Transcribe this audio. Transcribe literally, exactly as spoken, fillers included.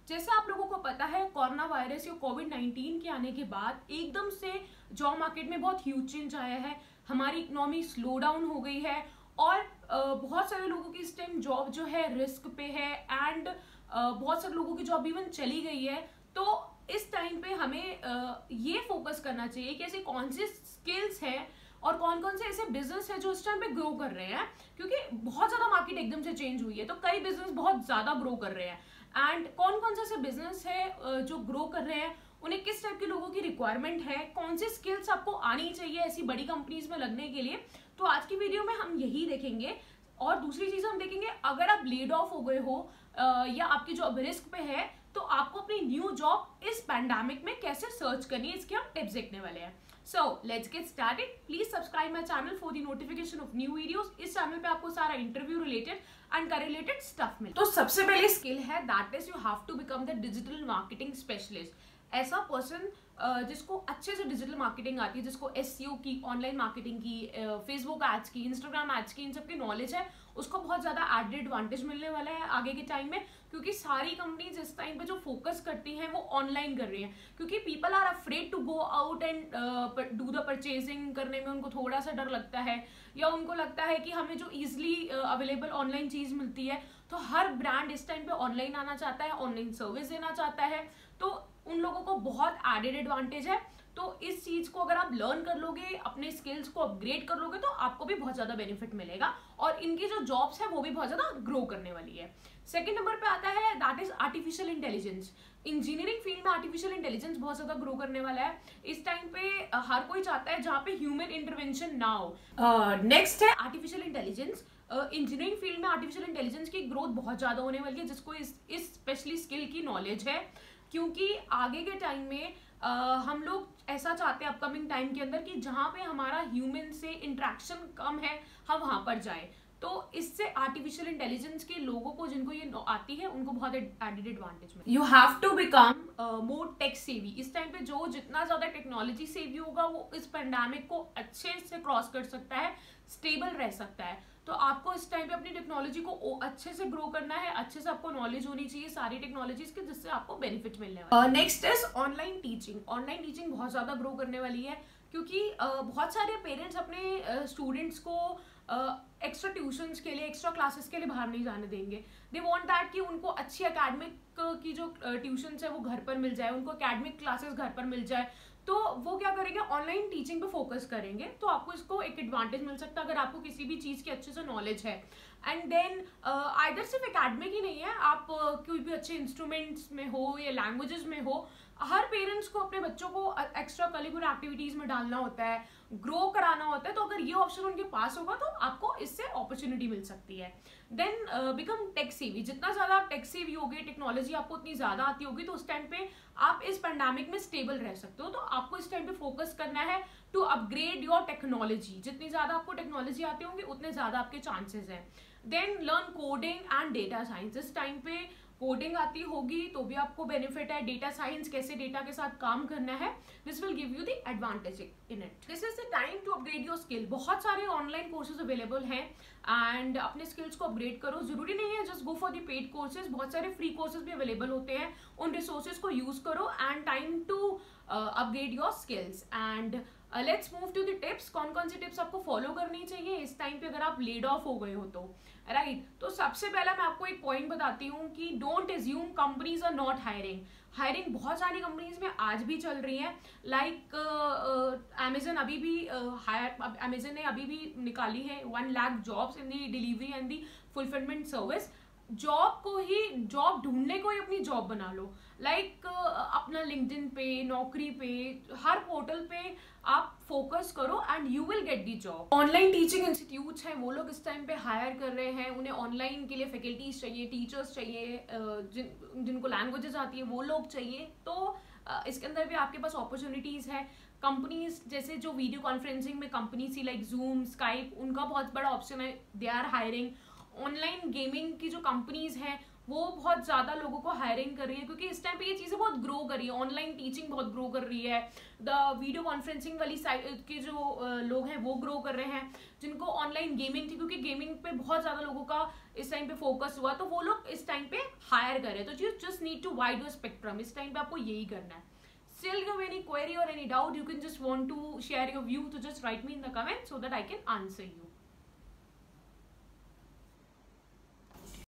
जैसे आप लोगों को पता है, कोरोना वायरस या कोविड नाइन्टीन के आने के बाद एकदम से जॉब मार्केट में बहुत ह्यूज चेंज आया है। हमारी इकोनॉमी स्लो डाउन हो गई है और बहुत सारे लोगों की इस टाइम जॉब जो है रिस्क पे है एंड बहुत सारे लोगों की जॉब इवन चली गई है। तो इस टाइम पे हमें ये फोकस करना चाहिए कि ऐसे कौन सी स्किल्स हैं और कौन कौन से ऐसे बिजनेस है जो इस टाइम पे ग्रो कर रहे हैं, क्योंकि बहुत ज्यादा मार्केट एकदम से चेंज हुई है तो कई बिजनेस बहुत ज्यादा ग्रो कर रहे हैं। एंड कौन कौन से ऐसे बिजनेस है जो ग्रो कर रहे हैं, उन्हें किस टाइप के लोगों की रिक्वायरमेंट है, कौन सी स्किल्स आपको आनी चाहिए ऐसी बड़ी कंपनीज में लगने के लिए। तो आज की वीडियो में हम यही देखेंगे। और दूसरी चीज हम देखेंगे, अगर आप लेड ऑफ हो गए हो या आपकी जॉब रिस्क पे है तो आपको अपनी न्यू जॉब इस पैंडेमिक में कैसे सर्च करनी है, इसके हम टिप्स देखने वाले हैं। So let's get started. Please subscribe my channel for the notification of new videos. इस चैनल पे आपको सारा interview related and related stuff मिले। तो सबसे पहले स्किल है that is you have to become the digital marketing specialist. ऐसा पर्सन जिसको अच्छे से डिजिटल मार्केटिंग आती है, जिसको एसईओ की, ऑनलाइन मार्केटिंग की, फेसबुक एड्स की, इंस्टाग्राम एड्स की, इन सब की नॉलेज है, उसको बहुत ज्यादा एडेड एडवांटेज मिलने वाला है आगे के टाइम में। क्योंकि सारी कंपनीज इस टाइम पे जो फोकस करती हैं वो ऑनलाइन कर रही हैं, क्योंकि people are afraid to go out and do the purchasing. करने में उनको थोड़ा सा डर लगता है या उनको लगता है कि हमें जो इजिली अवेलेबल ऑनलाइन चीज मिलती है, तो हर ब्रांड इस टाइम पे ऑनलाइन आना चाहता है, ऑनलाइन सर्विस देना चाहता है। तो उन लोगों को बहुत एडेड एडवांटेज है। तो इस चीज को अगर आप लर्न कर लोगे, अपने स्किल्स को अपग्रेड कर लोगे, तो आपको भी बहुत ज्यादा बेनिफिट मिलेगा और इनकी जो जॉब्स है वो भी बहुत ज्यादा ग्रो करने वाली है। सेकंड नंबर पे आता है that is artificial intelligence. Engineering field में आर्टिफिशियल इंटेलिजेंस बहुत ज्यादा ग्रो करने वाला है। इस टाइम पे हर कोई चाहता है जहाँ पे ह्यूमन इंटरवेंशन ना हो। नेक्स्ट है artificial intelligence. Engineering uh, field में आर्टिफिशियल इंटेलिजेंस की ग्रोथ बहुत ज्यादा होने वाली है, जिसको इस इस स्पेशली स्किल की नॉलेज है। क्योंकि आगे के टाइम में uh, हम लोग ऐसा चाहते हैं अपकमिंग टाइम के अंदर कि जहाँ पे हमारा ह्यूमन से इंटरेक्शन कम है हम वहां पर जाए। तो इससे आर्टिफिशियल इंटेलिजेंस के लोगों को, जिनको ये आती है, उनको बहुत एडेड एडवांटेज में। You have to become more tech savvy. इस टाइम पे जो जितना ज्यादा टेक्नोलॉजी सेवी होगा वो इस पेंडेमिक को अच्छे से क्रॉस कर सकता है, स्टेबल रह सकता है। तो आपको इस टाइम पे अपनी टेक्नोलॉजी को अच्छे से ग्रो करना है, अच्छे से आपको नॉलेज होनी चाहिए सारी टेक्नोलॉजीज की, जिससे आपको बेनिफिट मिलने वाला है। Next is online teaching. Online teaching बहुत ज्यादा ग्रो करने वाली है, क्योंकि uh, बहुत सारे पेरेंट्स अपने स्टूडेंट्स uh, को एक्स्ट्रा uh, ट्यूशंस के लिए, एक्स्ट्रा क्लासेस के लिए बाहर नहीं जाने देंगे। दे वांट दैट कि उनको अच्छी एकेडमिक की जो ट्यूशंस है वो घर पर मिल जाए, उनको एकेडमिक क्लासेस घर पर मिल जाए। तो वो क्या करेंगे, ऑनलाइन टीचिंग पे फोकस करेंगे। तो आपको इसको एक एडवांटेज मिल सकता है अगर आपको किसी भी चीज की अच्छे से नॉलेज है। एंड देन आइदर सिर्फ एकेडमिक ही नहीं है, आप uh, कोई भी अच्छे इंस्ट्रूमेंट्स में हो या लैंग्वेजेस में हो, हर पेरेंट्स को अपने बच्चों को एक्स्ट्रा करिकुलर एक्टिविटीज में डालना होता है, ग्रो कराना होता है। तो अगर ये ऑप्शन उनके पास होगा तो आपको इससे अपॉर्चुनिटी मिल सकती है। Then become tech savvy. जितना ज्यादा आप टेक सेवी होगे, टेक्नोलॉजी आपको उतनी ज्यादा आती होगी, तो उस टाइम पे आप इस पेंडेमिक में स्टेबल रह सकते हो। तो आपको इस टाइम पे फोकस करना है टू अपग्रेड योर टेक्नोलॉजी। जितनी ज्यादा आपको टेक्नोलॉजी आती होंगी उतने ज्यादा आपके चांसेस हैं। Then learn coding and data science. इस टाइम पे कोडिंग आती होगी तो भी आपको बेनिफिट है। डेटा साइंस, कैसे डेटा के साथ काम करना है, this will give you the advantage in it. This is the time to upgrade your skill. बहुत सारे ऑनलाइन कोर्सेज अवेलेबल हैं एंड अपने स्किल्स को अपग्रेड करो। जरूरी नहीं है just go for the paid courses, बहुत सारे फ्री कोर्सेज भी अवेलेबल होते हैं। उन रिसोर्सेज को यूज करो and time to upgrade your skills. And let's move to the tips. कौन कौन सी टिप्स आपको फॉलो करनी चाहिए इस टाइम पे अगर आप लेड ऑफ हो गए हो तो, राइट right? तो सबसे पहला मैं आपको एक पॉइंट बताती हूँ कि don't assume companies are not hiring. Hiring बहुत सारी कंपनीज में आज भी चल रही है। लाइक अमेजन अभी भी हायर अमेजन ने अभी भी निकाली है one lakh jobs in the delivery and the fulfilment service. Job को ही, जॉब ढूंढने को ही अपनी जॉब बना लो। लाइक like, uh, अपना लिंक्डइन पे, नौकरी पे, हर पोर्टल पे आप फोकस करो and you will get the job. Online teaching institutes हैं, वो लोग इस टाइम पे हायर कर रहे हैं। उन्हें ऑनलाइन के लिए फैकल्टीज चाहिए, टीचर्स चाहिए, जिन जिनको लैंग्वेजेस आती है वो लोग चाहिए। तो uh, इसके अंदर भी आपके पास अपॉर्चुनिटीज है। कंपनीज जैसे जो वीडियो कॉन्फ्रेंसिंग में कंपनी सी लाइक जूम, स्काइप, उनका बहुत बड़ा ऑप्शन है, they are hiring. Online gaming की जो कंपनीज हैं वो बहुत ज़्यादा लोगों को हायरिंग कर रही है, क्योंकि इस टाइम पे ये चीज़ें बहुत ग्रो कर रही है, ऑनलाइन टीचिंग बहुत ग्रो कर रही है, द वीडियो कॉन्फ्रेंसिंग वाली साइड के जो uh, लोग हैं वो ग्रो कर रहे हैं, जिनको ऑनलाइन गेमिंग थी, क्योंकि गेमिंग पे बहुत ज़्यादा लोगों का इस टाइम पे फोकस हुआ, तो वो लोग इस टाइम पे हायर कर रहे हैं। तो you just need to wide your spectrum, इस टाइम पे आपको यही करना है। Still you have any query or any doubt, you can just want to share your view, to just write me in the comments so that I can answer you.